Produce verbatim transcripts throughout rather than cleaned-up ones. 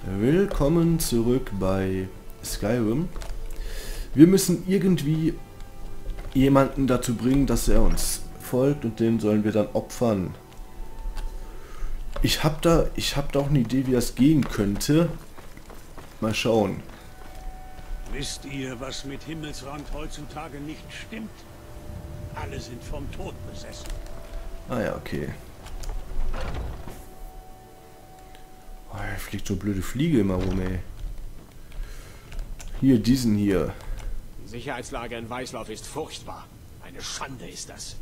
Willkommen zurück bei Skyrim. Wir müssen irgendwie jemanden dazu bringen, dass er uns folgt und den sollen wir dann opfern. Ich habe da, ich habe da auch eine Idee, wie das gehen könnte. Mal schauen. Wisst ihr, was mit Himmelsrand heutzutage nicht stimmt? Alle sind vom Tod besessen. Ah ja, okay. Oh, da fliegt so eine blöde Fliege immer rum, ey. Hier, diesen hier. Die Sicherheitslage in Weißlauf ist furchtbar. Eine Schande ist das.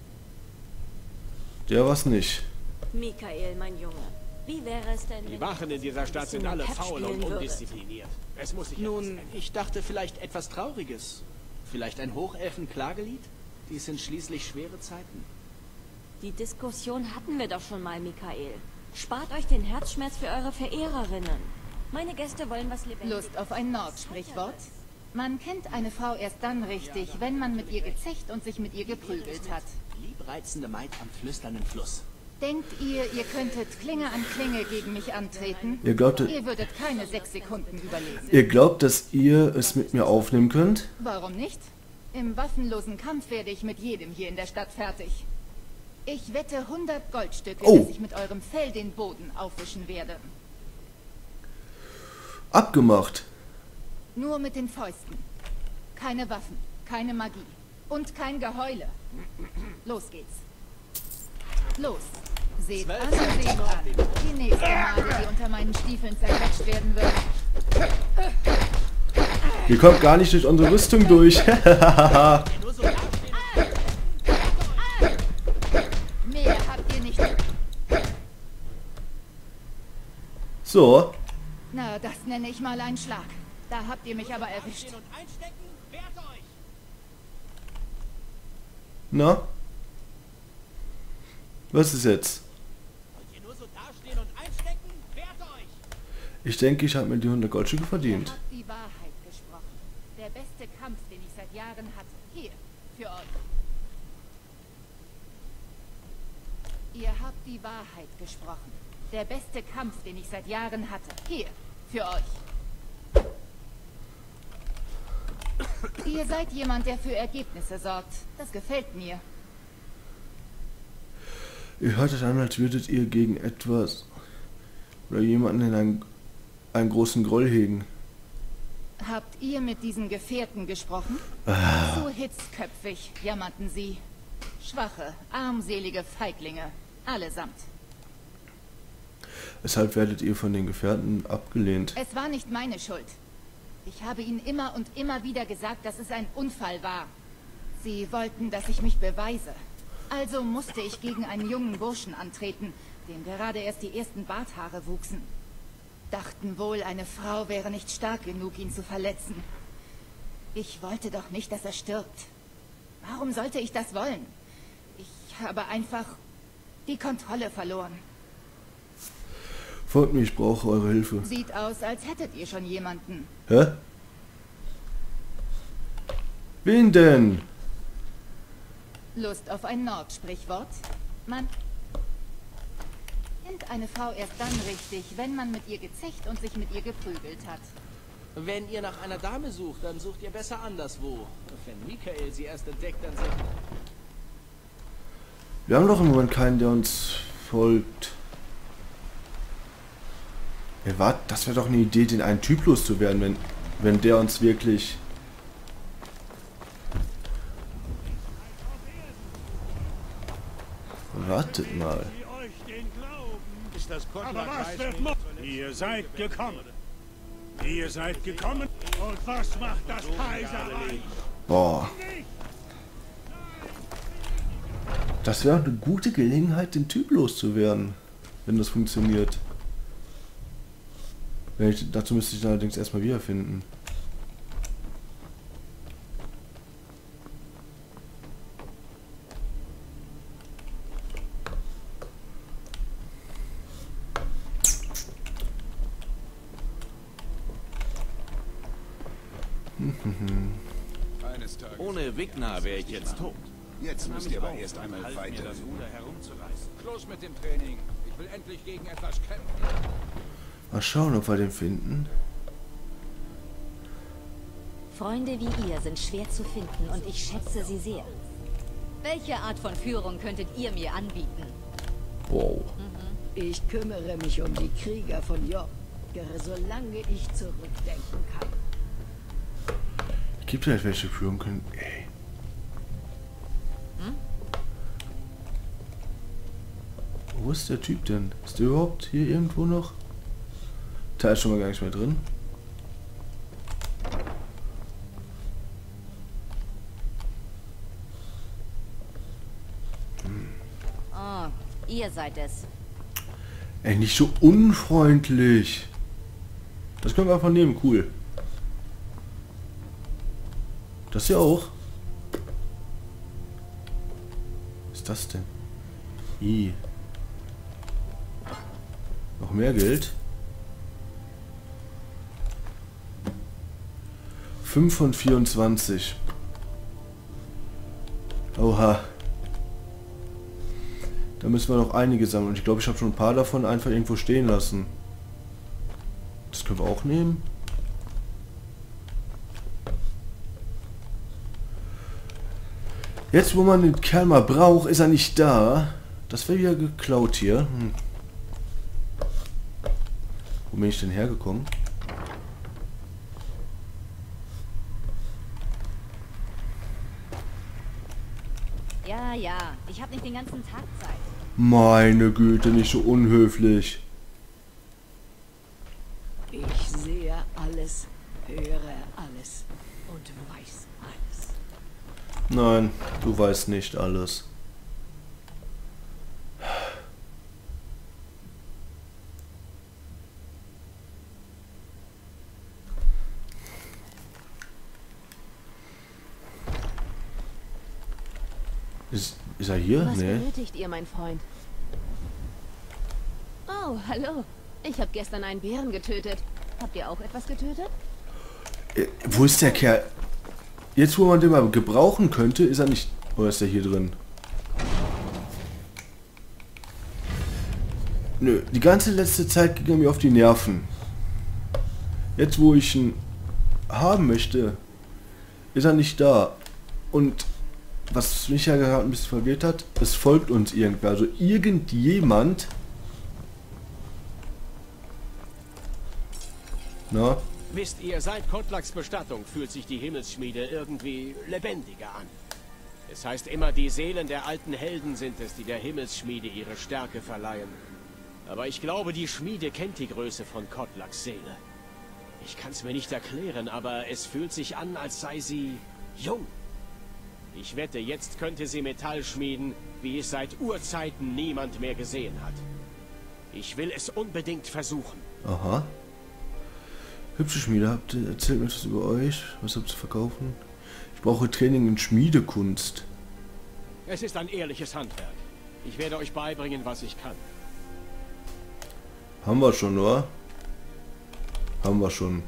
Der war's nicht. Mikael, mein Junge, wie wäre es denn... Die Wachen in dieser Stadt sind alle faul und undiszipliniert. Es muss sich Nun, ich dachte vielleicht etwas Trauriges. Vielleicht ein Hochelfen-Klagelied? Dies sind schließlich schwere Zeiten. Die Diskussion hatten wir doch schon mal, Mikael. Spart euch den Herzschmerz für eure Verehrerinnen. Meine Gäste wollen was Lebendiges. Lust auf ein Nord-Sprichwort? Man kennt eine Frau erst dann richtig, wenn man mit ihr gezecht und sich mit ihr geprügelt hat. Liebreizende Maid am flüsternden Fluss. Denkt ihr, ihr könntet Klinge an Klinge gegen mich antreten? Ihr glaubt, Ihr würdet keine sechs Sekunden überleben. ihr glaubt, dass ihr es mit mir aufnehmen könnt? Warum nicht? Im waffenlosen Kampf werde ich mit jedem hier in der Stadt fertig. Ich wette hundert Goldstücke, Oh. dass ich mit eurem Fell den Boden aufwischen werde. Abgemacht. Nur mit den Fäusten. Keine Waffen, keine Magie und kein Geheule. Los geht's. Los. Seht an, seht an. Die nächste Made, die unter meinen Stiefeln zerquetscht werden wird. Ihr kommt gar nicht durch unsere Rüstung durch. Mehr habt ihr nicht. So. Na, das nenne ich mal einen Schlag. Da habt ihr mich aber erwischt. Na? Was ist jetzt? Ich denke, ich habe mir die hundert Goldstücke verdient. Ihr habt die Wahrheit gesprochen. Der beste Kampf, den ich seit Jahren hatte. Hier, für euch. Ihr habt die Wahrheit gesprochen. Der beste Kampf, den ich seit Jahren hatte. Hier, für euch. Ihr seid jemand, der für Ergebnisse sorgt. Das gefällt mir. Ihr hört es an, als würdet ihr gegen etwas oder jemanden in einen, einen großen Groll hegen. Habt ihr mit diesen Gefährten gesprochen? Ah. Zu hitzköpfig, jammerten sie. Schwache, armselige Feiglinge. Allesamt. Weshalb werdet ihr von den Gefährten abgelehnt? Es war nicht meine Schuld. Ich habe ihnen immer und immer wieder gesagt, dass es ein Unfall war. Sie wollten, dass ich mich beweise. Also musste ich gegen einen jungen Burschen antreten, dem gerade erst die ersten Barthaare wuchsen. Dachten wohl, eine Frau wäre nicht stark genug, ihn zu verletzen. Ich wollte doch nicht, dass er stirbt. Warum sollte ich das wollen? Ich habe einfach die Kontrolle verloren. Folgt mir, ich brauche eure Hilfe. Sieht aus, als hättet ihr schon jemanden. Hä? Wen denn? Lust auf ein Nord-Sprichwort? Man kennt eine Frau erst dann richtig, wenn man mit ihr gezecht und sich mit ihr geprügelt hat. Wenn ihr nach einer Dame sucht, dann sucht ihr besser anderswo. Wenn Mikael sie erst entdeckt, dann sind... Wir haben doch im Moment keinen, der uns folgt. Ja, wart, das wäre doch eine Idee, den einen Typ loszuwerden, wenn, wenn der uns wirklich... Wartet mal. Ist das Aber was wird mo- Ihr seid gekommen. Ihr seid gekommen. Und was macht das Kaiserreich? Boah. Das wäre eine gute Gelegenheit, den Typ loszuwerden, wenn das funktioniert. Wenn ich, dazu müsste ich ihn allerdings erstmal wiederfinden. Ohne Wigner wäre ich jetzt tot. Jetzt müsst ihr aber erst einmal weiter. Schluss mit dem Training. Ich will endlich gegen etwas kämpfen. Mal schauen, ob wir den finden. Freunde wie ihr sind schwer zu finden und ich schätze sie sehr. Welche Art von Führung könntet ihr mir anbieten? Wow. Ich kümmere mich um die Krieger von York, solange ich zurückdenken kann. Gibt es welche führen können? Ey. Hm? Wo ist der Typ denn? Ist der überhaupt hier irgendwo noch? Da ist schon mal gar nicht mehr drin. Oh, ihr seid es. Ey, nicht so unfreundlich. Das können wir einfach nehmen, cool. Das hier auch. Was ist das denn? I. Noch mehr Geld. fünf von vierundzwanzig. Oha. Da müssen wir noch einige sammeln. Und ich glaube, ich habe schon ein paar davon einfach irgendwo stehen lassen. Das können wir auch nehmen. Jetzt, wo man den Kerl mal braucht, ist er nicht da. Das wäre wieder geklaut hier. Hm. Wo bin ich denn hergekommen? Ja, ja, ich habe nicht den ganzen Tag Zeit. Meine Güte, nicht so unhöflich. Ich sehe alles, höre alles und weiß alles. Nein, du weißt nicht alles. Ist, ist er hier? Was Nee. benötigt ihr, mein Freund? Oh, hallo. Ich habe gestern einen Bären getötet. Habt ihr auch etwas getötet? Äh, wo ist der Kerl? Jetzt, wo man den mal gebrauchen könnte, ist er nicht... Oder ist er hier drin? Nö, die ganze letzte Zeit ging er mir auf die Nerven. Jetzt, wo ich ihn haben möchte, ist er nicht da. Und was mich ja gerade ein bisschen verwirrt hat, es folgt uns irgendwer. Also irgendjemand... Na? Wisst ihr, seit Kotlaks Bestattung fühlt sich die Himmelsschmiede irgendwie lebendiger an. Es heißt immer, die Seelen der alten Helden sind es, die der Himmelsschmiede ihre Stärke verleihen. Aber ich glaube, die Schmiede kennt die Größe von Kotlaks Seele. Ich kann es mir nicht erklären, aber es fühlt sich an, als sei sie jung. Ich wette, jetzt könnte sie Metall schmieden, wie es seit Urzeiten niemand mehr gesehen hat. Ich will es unbedingt versuchen. Aha. Hübsche Schmiede, habt ihr, erzählt mir etwas über euch. Was habt ihr zu verkaufen? Ich brauche Training in Schmiedekunst. Es ist ein ehrliches Handwerk. Ich werde euch beibringen, was ich kann. Haben wir schon, oder? Haben wir schon.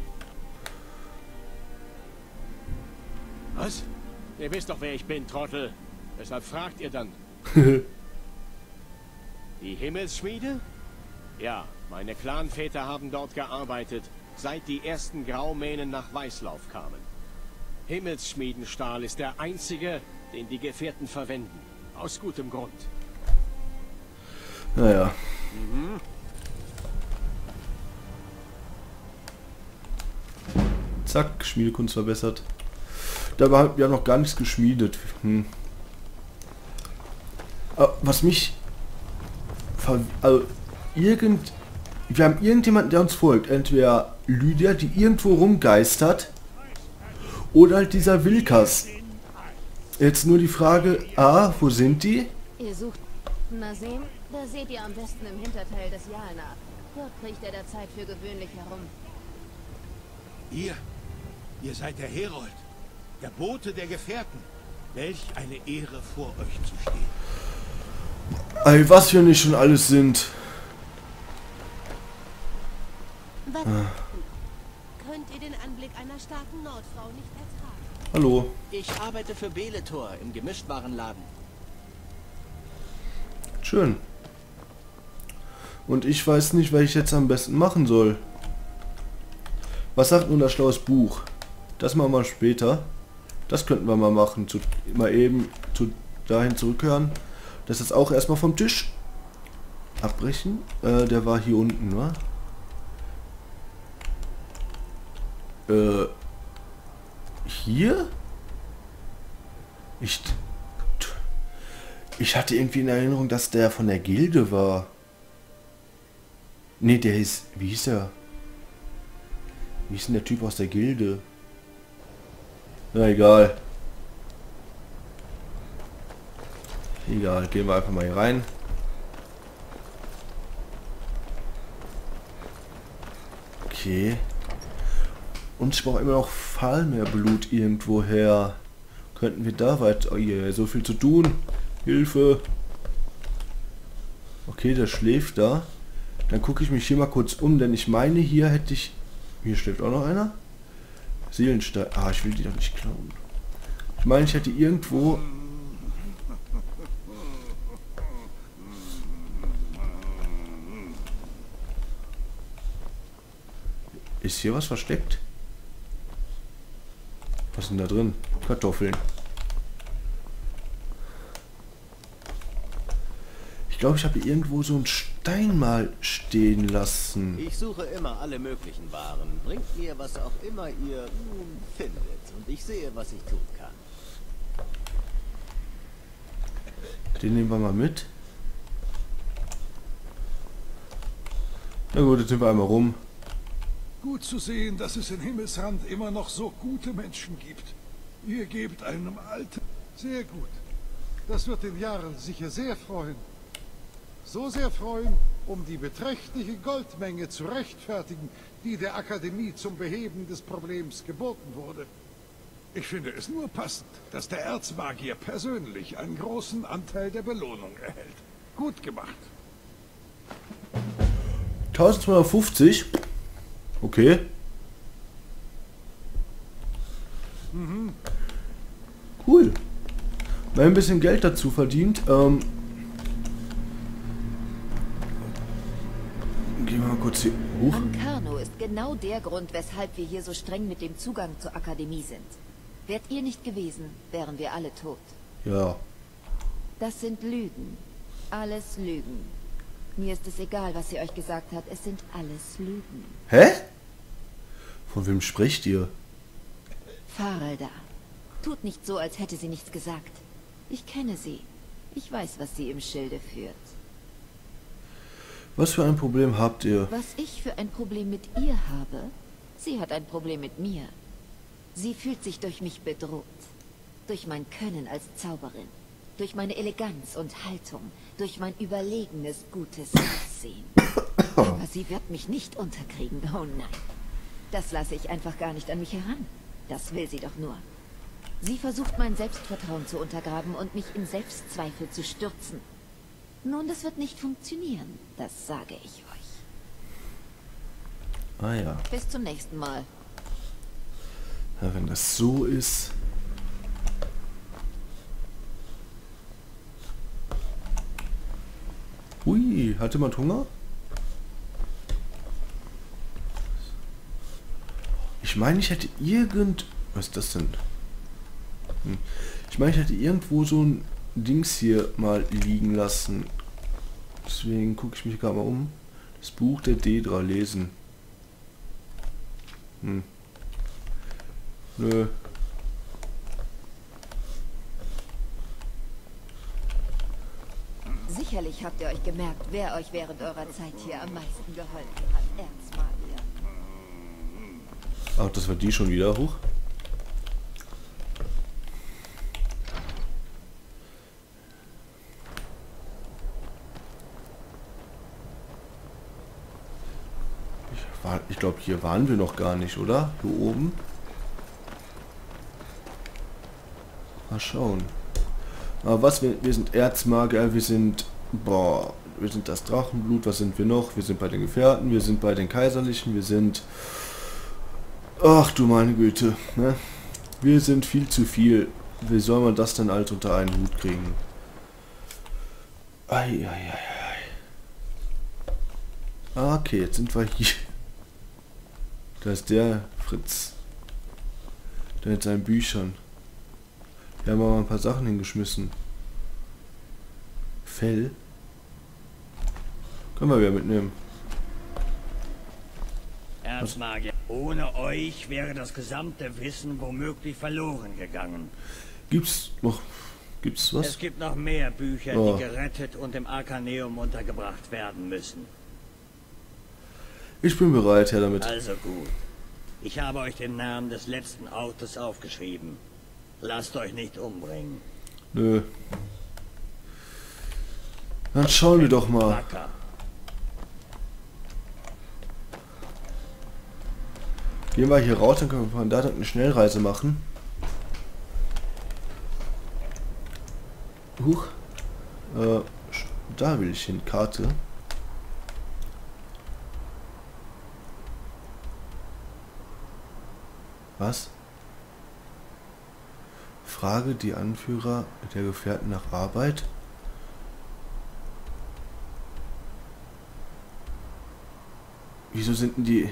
Was? Ihr wisst doch, wer ich bin, Trottel. Weshalb fragt ihr dann? Die Himmelsschmiede? Ja, meine Clanväter haben dort gearbeitet, seit die ersten Graumähnen nach Weißlauf kamen. Himmelsschmiedenstahl ist der einzige, den die Gefährten verwenden. Aus gutem Grund. Naja. Mhm. Zack, Schmiedekunst verbessert. Dabei haben wir noch gar nichts geschmiedet. Hm. Was mich... Also, irgend... Wir haben irgendjemanden, der uns folgt. Entweder Lydia, die irgendwo rumgeistert, oder halt dieser Wilkas. Jetzt nur die Frage, A, wo sind die? Ihr sucht Nasim? Da seht ihr am besten im Hinterteil des Jalna. Dort kriecht er der Zeit für gewöhnlich herum. Ihr, ihr seid der Herold, der Bote der Gefährten. Welch eine Ehre, vor euch zu stehen. Ey, was wir nicht schon alles sind. Was? Könnt ihr den Anblick einer starken Nordfrau nicht ertragen? Hallo. Ich arbeite für Beletor im Gemischtwarenladen. Schön. Und ich weiß nicht, was ich jetzt am besten machen soll. Was sagt nun das schlaues Buch? Das machen wir später. Das könnten wir mal machen. Zu, mal eben zu, dahin zurückhören. Das ist auch erstmal vom Tisch. Abbrechen. Äh, der war hier unten, wa? Äh. Hier? Ich... Ich hatte irgendwie in Erinnerung, dass der von der Gilde war. Ne, der ist... Wie hieß er? Wie ist denn der Typ aus der Gilde? Na egal. Egal, gehen wir einfach mal hier rein. Okay. Und ich brauche immer noch Fahlmeerblut irgendwoher. Könnten wir da weiter... Oh je, so viel zu tun. Hilfe. Okay, der schläft da. Dann gucke ich mich hier mal kurz um, denn ich meine, hier hätte ich... Hier schläft auch noch einer. Seelenstein. Ah, ich will die doch nicht klauen. Ich meine, ich hätte irgendwo... Ist hier was versteckt? Was ist denn da drin? Kartoffeln. Ich glaube, ich habe hier irgendwo so einen Stein mal stehen lassen. Ich suche immer alle möglichen Waren. Bringt mir, was auch immer ihr nun findet. Und ich sehe, was ich tun kann. Den nehmen wir mal mit. Na gut, jetzt sind wir einmal rum. Gut zu sehen, dass es in Himmelsrand immer noch so gute Menschen gibt. Ihr gebt einem Alten. Sehr gut. Das wird den Jahren sicher sehr freuen. So sehr freuen, um die beträchtliche Goldmenge zu rechtfertigen, die der Akademie zum Beheben des Problems geboten wurde. Ich finde es nur passend, dass der Erzmagier persönlich einen großen Anteil der Belohnung erhält. Gut gemacht. eintausendzweihundertfünfzig. Okay. Mhm. Cool. Mal ein bisschen Geld dazu verdient. Ähm, gehen wir mal kurz hier hoch. Ancarno ist genau der Grund, weshalb wir hier so streng mit dem Zugang zur Akademie sind. Wärt ihr nicht gewesen, wären wir alle tot. Ja. Das sind Lügen. Alles Lügen. Mir ist es egal, was sie euch gesagt hat. Es sind alles Lügen. Hä? Von wem spricht ihr? Farelda. Tut nicht so, als hätte sie nichts gesagt. Ich kenne sie. Ich weiß, was sie im Schilde führt. Was für ein Problem habt ihr? Was ich für ein Problem mit ihr habe? Sie hat ein Problem mit mir. Sie fühlt sich durch mich bedroht. Durch mein Können als Zauberin. Durch meine Eleganz und Haltung. Durch mein überlegenes, gutes Aussehen. Aber sie wird mich nicht unterkriegen. Oh nein. Das lasse ich einfach gar nicht an mich heran. Das will sie doch nur. Sie versucht, mein Selbstvertrauen zu untergraben und mich in Selbstzweifel zu stürzen. Nun, das wird nicht funktionieren. Das sage ich euch. Ah ja. Bis zum nächsten Mal. Ja, wenn das so ist... Ui, hat jemand Hunger? Ich meine, ich hätte irgend... Was ist das denn? Hm. Ich meine, ich hätte irgendwo so ein Dings hier mal liegen lassen. Deswegen gucke ich mich gerade mal um. Das Buch der Daedra lesen. Hm. Nö. Sicherlich habt ihr euch gemerkt, wer euch während eurer Zeit hier am meisten geholfen hat. Erzmagier. Ach, das war die schon wieder hoch. Ich, war, ich glaube, hier waren wir noch gar nicht, oder? Hier oben. Mal schauen. Aber was, wir, wir sind Erzmagier, wir sind, boah, wir sind das Drachenblut, was sind wir noch? Wir sind bei den Gefährten, wir sind bei den Kaiserlichen, wir sind, ach du meine Güte, ne? Wir sind viel zu viel. Wie soll man das denn alt unter einen Hut kriegen? Ei, ei, ei, ei. Ah, okay, jetzt sind wir hier. Da ist der Fritz. Der mit seinen Büchern. Wir haben mal ein paar Sachen hingeschmissen. Fell. Können wir wieder mitnehmen. Erzmagier, ohne euch wäre das gesamte Wissen womöglich verloren gegangen. Gibt's noch... Gibt's was? Es gibt noch mehr Bücher, oh. die gerettet und im Arkaneum untergebracht werden müssen. Ich bin bereit, Herr, damit. Also gut. Ich habe euch den Namen des letzten Ortes aufgeschrieben. Lasst euch nicht umbringen. Nö. Dann schauen wir doch mal. Wacker. Gehen wir hier raus, dann können wir von da eine Schnellreise machen. Huch. Äh, da will ich hin. Karte. Was? Frage die Anführer der Gefährten nach Arbeit. Wieso sind denn die...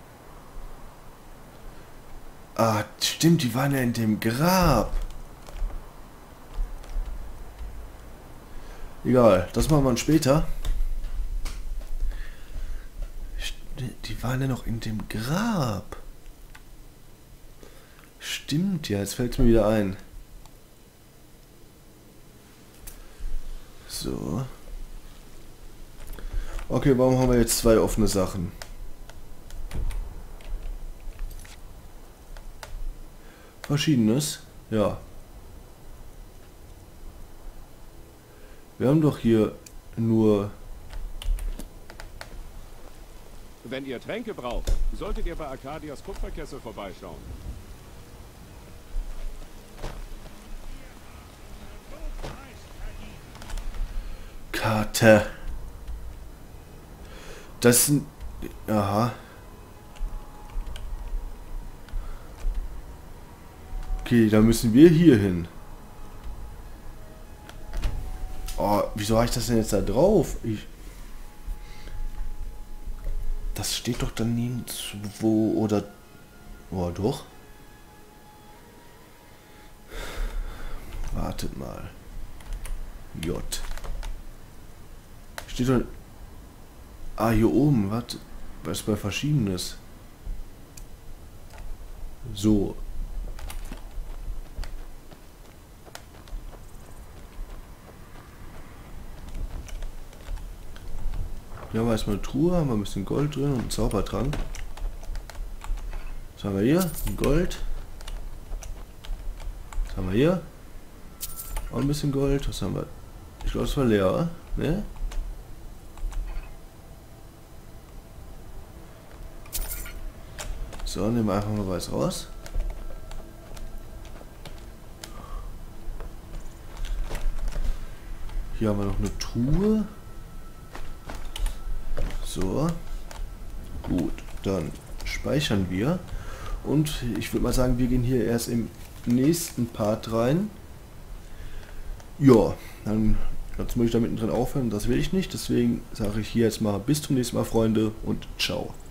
Ah, stimmt, die waren ja in dem Grab. Egal, das machen wir später. Die waren ja noch in dem Grab. Stimmt, ja, jetzt fällt es mir wieder ein. So. Okay, warum haben wir jetzt zwei offene Sachen? Verschiedenes? Ja. Wir haben doch hier nur... Wenn ihr Tränke braucht, solltet ihr bei Arkadias Kupferkessel vorbeischauen. Karte. Das sind... Aha. Okay, da müssen wir hier hin. Oh, wieso habe ich das denn jetzt da drauf? Ich das steht doch dann nirgendwo oder... Oh, doch. Wartet mal. J. Steht doch... Ah, hier oben. Warte. Was bei Verschiedenes? So. Hier haben wir erstmal eine Truhe, haben wir ein bisschen Gold drin und einen Zaubertrank. Was haben wir hier? Ein Gold. Was haben wir hier? Auch ein bisschen Gold. Was haben wir? Ich glaube, es war leer, ne? So, nehmen wir einfach mal was raus. Hier haben wir noch eine Truhe. So. Gut, dann speichern wir. Und ich würde mal sagen, wir gehen hier erst im nächsten Part rein. Ja, dann jetzt muss ich da mittendrin aufhören. Das will ich nicht. Deswegen sage ich hier jetzt mal bis zum nächsten Mal, Freunde, und ciao.